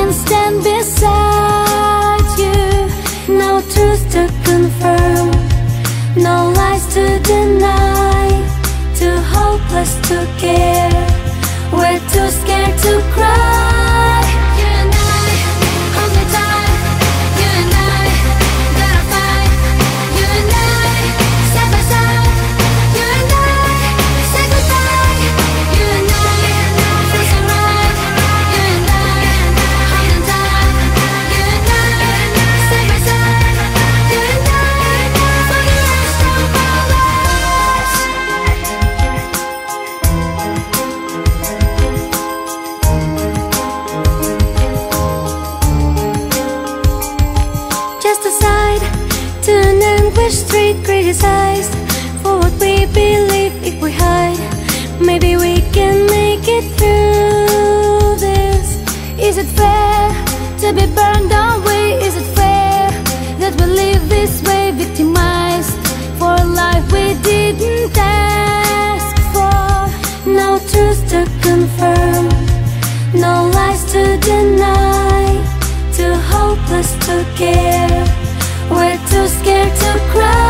can stand beside you. No truth to confirm, no lies to deny, too hopeless to care, we're too scared to cry. You and I, only time. You and I, gotta fight. You and I, side by side. You and I, say goodbye. You and I, feels alright. You and I, only time. You and I, side by side. You and I, for the rest of our lives. Just aside to an anguished street, criticized for what we believe. If we hide, maybe we can make it through this. Is it fair to be burned away? Is it fair that we live this way, victimized for a life we didn't ask for? No truth to confirm, no lies to deny, too hopeless to care, we're too scared to cry.